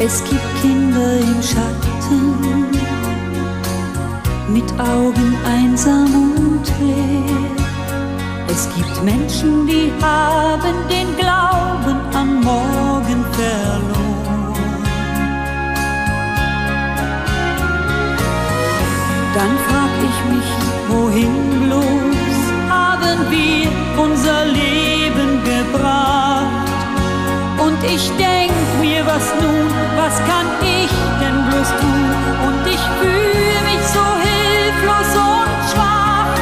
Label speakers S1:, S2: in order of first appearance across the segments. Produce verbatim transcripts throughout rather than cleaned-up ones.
S1: Es gibt Kinder im Schatten, mit Augen einsam und leer. Es gibt Menschen, die haben den Glauben an morgen verloren. Dann frag ich mich, wohin bloß haben wir unser Leben gebracht? Und ich denk mir, was nun, was kann ich denn bloß tun? Und ich fühle mich so hilflos und schwach.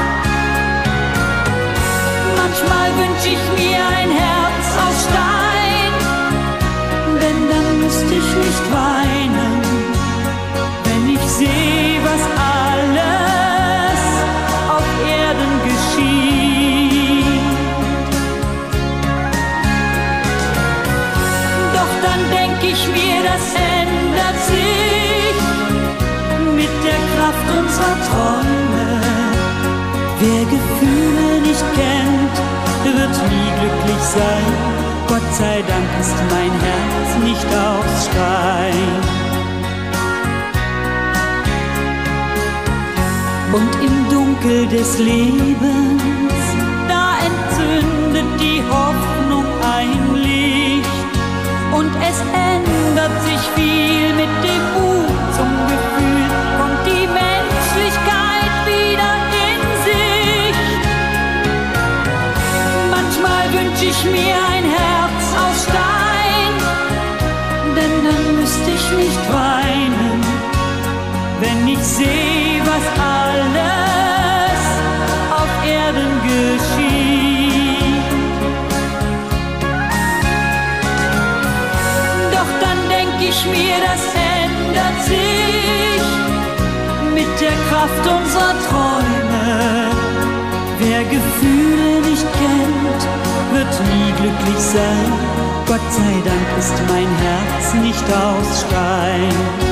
S1: Manchmal wünsch ich mir ein Herz aus Stein, denn dann müsste ich nicht weinen, wenn ich seh, was alles auf Erden geschieht. Doch dann denk ich mir, das ändert sich mit der Kraft unserer Träume. Wer Gefühle nicht kennt, wird nie glücklich sein. Gott sei Dank ist mein Herz nicht aus Stein. Und im Dunkel des Lebens, da entzündet die Hoffnung ein Licht. Und es ändert sich viel mit dem Mut zum Gefühl, kommt die Menschlichkeit wieder in Sicht. Manchmal wünsch ich mir ein Herz aus Stein, denn dann müsste ich nicht weinen, wenn ich seh, was alles auf Erden geschieht. Doch dann denk ich mir, das ändert sich mit der Kraft unserer Träume. Wer Gefühle nicht kennt, wird nie glücklich sein. Gott sei Dank ist mein Herz nicht aus Stein.